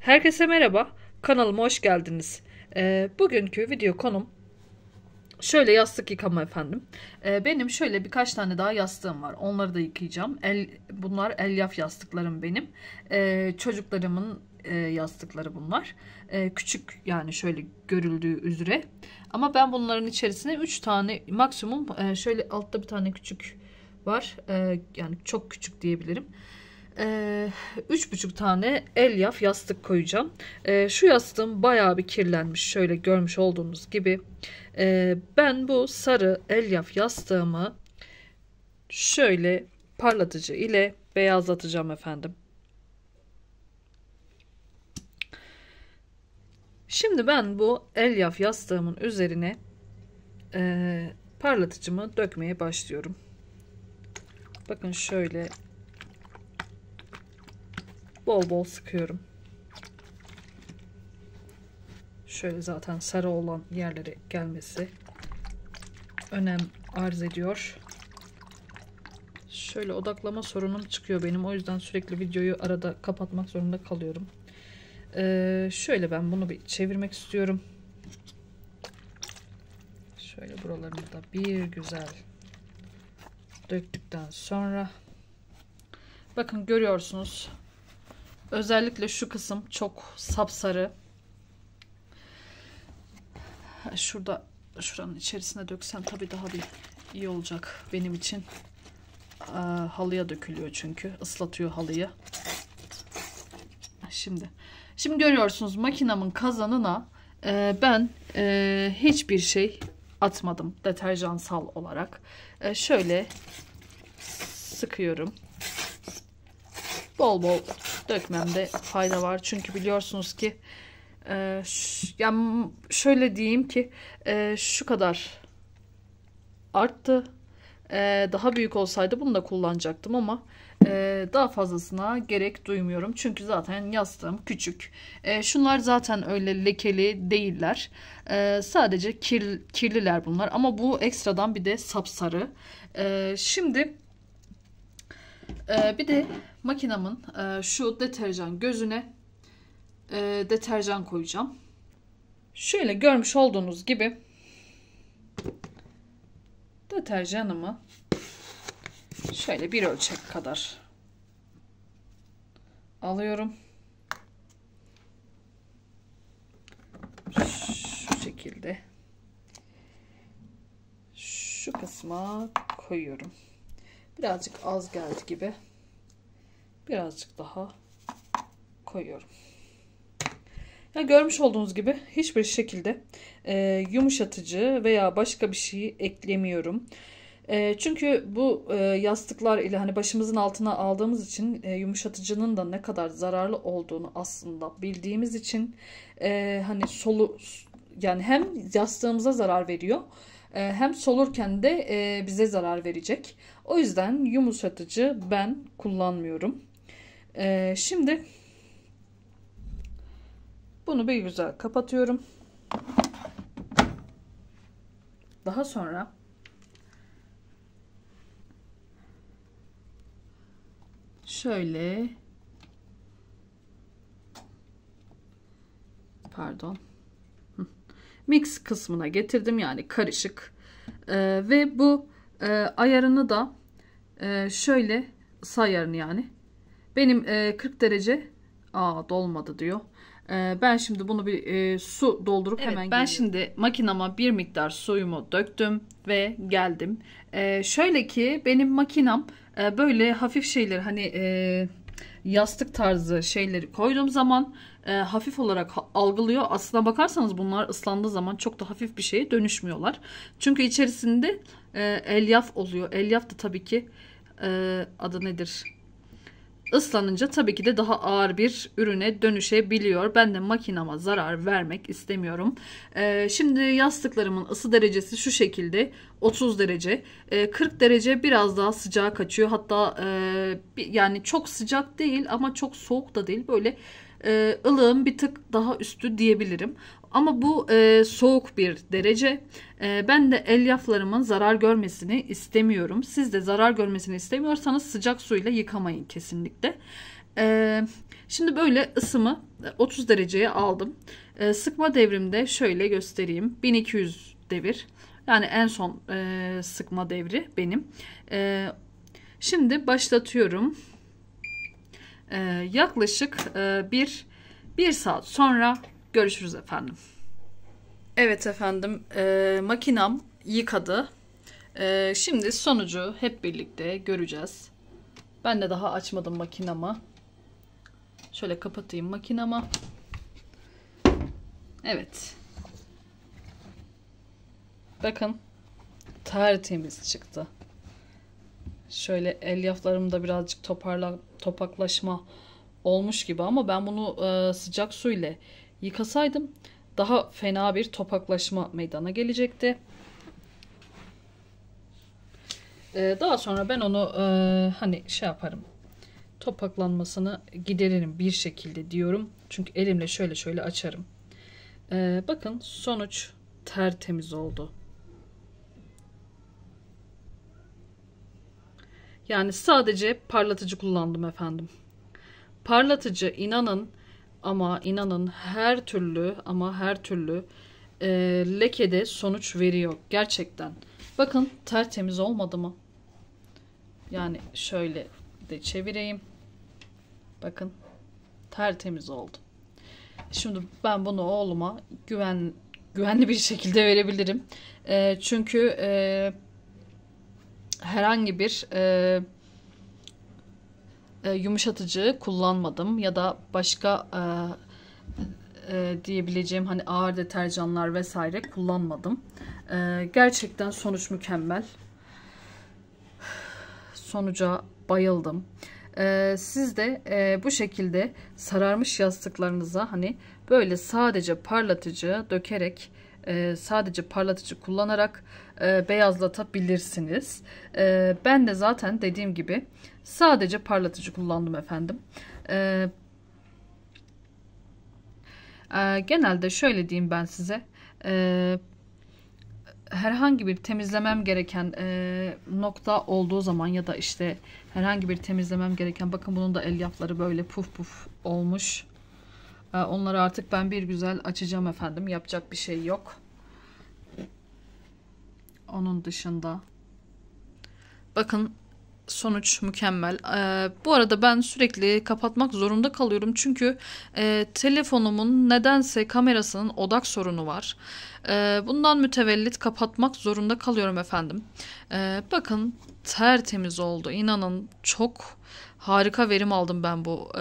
Herkese merhaba, kanalıma hoş geldiniz. Bugünkü video konum şöyle yastık yıkama efendim. Benim şöyle birkaç tane daha yastığım var. Onları da yıkayacağım. Bunlar elyaf yastıklarım benim. Çocuklarımın yastıkları bunlar. Küçük yani şöyle görüldüğü üzere. Ama ben bunların içerisine 3 tane maksimum şöyle altta bir tane küçük var. Yani çok küçük diyebilirim. 3,5 tane elyaf yastık koyacağım. Şu yastığım bayağı bir kirlenmiş. Şöyle görmüş olduğunuz gibi. Ben bu sarı elyaf yastığımı şöyle parlatıcı ile beyazlatacağım efendim. Şimdi ben bu elyaf yastığımın üzerine parlatıcımı dökmeye başlıyorum. Bakın şöyle bol bol sıkıyorum. Şöyle zaten sarı olan yerlere gelmesi önem arz ediyor. Şöyle odaklama sorunum çıkıyor benim. O yüzden sürekli videoyu arada kapatmak zorunda kalıyorum. Şöyle ben bunu bir çevirmek istiyorum. Şöyle buralarını da bir güzel döktükten sonra bakın görüyorsunuz. Özellikle şu kısım çok sapsarı. Şuranın içerisine döksem tabii daha bir iyi olacak benim için. Halıya dökülüyor çünkü. Islatıyor halıyı. Şimdi görüyorsunuz makinamın kazanına ben hiçbir şey atmadım deterjansal olarak. Şöyle sıkıyorum. Bol bol dökmemde fayda var. Çünkü biliyorsunuz ki yani şöyle diyeyim ki şu kadar arttı. Daha büyük olsaydı bunu da kullanacaktım ama daha fazlasına gerek duymuyorum. Çünkü zaten yastığım küçük. Şunlar zaten öyle lekeli değiller. Sadece kirliler bunlar. Ama bu ekstradan bir de sapsarı. Şimdi bir de makinamın şu deterjan gözüne deterjan koyacağım. Şöyle görmüş olduğunuz gibi deterjanımı şöyle bir ölçek kadar alıyorum. Şu şekilde şu kısma koyuyorum. Birazcık az geldi gibi. Birazcık daha koyuyorum. Ya görmüş olduğunuz gibi hiçbir şekilde yumuşatıcı veya başka bir şey eklemiyorum. Çünkü bu yastıklar ile hani başımızın altına aldığımız için yumuşatıcının da ne kadar zararlı olduğunu aslında bildiğimiz için hani yani hem yastığımıza zarar veriyor hem solurken de bize zarar verecek. O yüzden yumuşatıcı ben kullanmıyorum. Şimdi bunu bir güzel kapatıyorum. Daha sonra şöyle mix kısmına getirdim, yani karışık. Ve bu ayarını da şöyle ısı ayarını, yani benim 40 derece dolmadı diyor. Ben şimdi bunu bir su doldurup hemen geliyorum. Ben şimdi makinama bir miktar suyumu döktüm ve geldim. Şöyle ki benim makinam böyle hafif şeyler, hani yastık tarzı şeyleri koyduğum zaman hafif olarak algılıyor. Aslına bakarsanız bunlar ıslandığı zaman çok da hafif bir şeye dönüşmüyorlar. Çünkü içerisinde elyaf oluyor. Elyaf da tabii ki adı nedir? Islanınca tabii ki de daha ağır bir ürüne dönüşebiliyor. Ben de makinama zarar vermek istemiyorum. Şimdi yastıklarımın ısı derecesi şu şekilde: 30 derece. 40 derece biraz daha sıcağa kaçıyor. Hatta yani çok sıcak değil ama çok soğuk da değil. Böyle ılığın bir tık daha üstü diyebilirim. Ama bu soğuk bir derece. Ben de elyaflarımın zarar görmesini istemiyorum. Siz de zarar görmesini istemiyorsanız sıcak suyla yıkamayın kesinlikle. Şimdi böyle ısımı 30 dereceye aldım. Sıkma devrimde şöyle göstereyim. 1200 devir. Yani en son sıkma devri benim. Şimdi başlatıyorum. Yaklaşık bir saat sonra görüşürüz efendim. Evet efendim, makinam yıkadı. Şimdi sonucu hep birlikte göreceğiz. Ben de daha açmadım makinamı. Şöyle kapatayım makinamı. Evet. Bakın, tertemiz çıktı. Şöyle elyaflarımda birazcık topaklaşma olmuş gibi ama ben bunu sıcak su ile yıkasaydım daha fena bir topaklaşma meydana gelecekti. Daha sonra ben onu hani şey yaparım, topaklanmasını gideririm bir şekilde diyorum. Çünkü elimle şöyle açarım. Bakın, sonuç tertemiz oldu. Yani sadece parlatıcı kullandım efendim. Parlatıcı inanın her türlü lekede sonuç veriyor gerçekten. Bakın, tertemiz olmadı mı? Yani şöyle de çevireyim. Bakın, tertemiz oldu. Şimdi ben bunu oğluma güvenli bir şekilde verebilirim. Çünkü herhangi bir yumuşatıcı kullanmadım ya da başka diyebileceğim hani ağır deterjanlar vesaire kullanmadım. Gerçekten sonuç mükemmel. Sonuca bayıldım. Siz de bu şekilde sararmış yastıklarınıza hani böyle sadece parlatıcı dökerek, sadece parlatıcı kullanarak beyazlatabilirsiniz. Ben de zaten dediğim gibi sadece parlatıcı kullandım efendim. Genelde şöyle diyeyim ben size. Herhangi bir temizlemem gereken nokta olduğu zaman ya da işte herhangi bir temizlemem gereken, bakın bunun da elyafları böyle puf puf olmuş. Onları artık ben bir güzel açacağım efendim. Yapacak bir şey yok. Onun dışında bakın, sonuç mükemmel. Bu arada ben sürekli kapatmak zorunda kalıyorum. Çünkü telefonumun nedense kamerasının odak sorunu var. Bundan mütevellit kapatmak zorunda kalıyorum efendim. Bakın, tertemiz oldu. İnanın çok harika verim aldım ben bu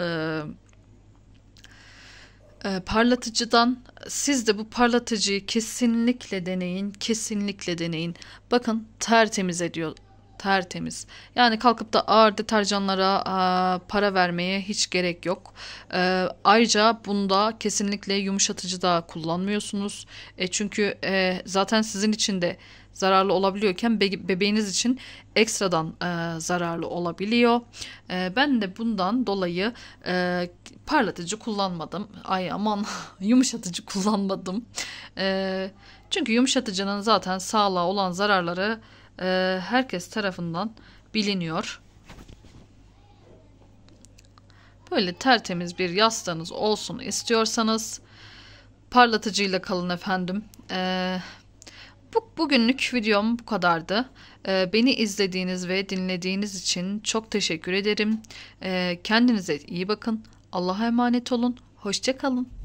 parlatıcıdan. Siz de bu parlatıcıyı kesinlikle deneyin. Kesinlikle deneyin. Bakın, tertemiz ediyor. Tertemiz. Yani kalkıp da ağır deterjanlara para vermeye hiç gerek yok. Ayrıca bunda kesinlikle yumuşatıcı da kullanmıyorsunuz. Çünkü zaten sizin için de zararlı olabiliyorken bebeğiniz için ekstradan zararlı olabiliyor. Ben de bundan dolayı parlatıcı kullanmadım. Ay aman, yumuşatıcı kullanmadım. Çünkü yumuşatıcının zaten sağlığa olan zararları herkes tarafından biliniyor. Böyle tertemiz bir yastığınız olsun istiyorsanız parlatıcıyla kalın efendim. Bugünlük videom bu kadardı. Beni izlediğiniz ve dinlediğiniz için çok teşekkür ederim. Kendinize iyi bakın. Allah'a emanet olun. Hoşça kalın.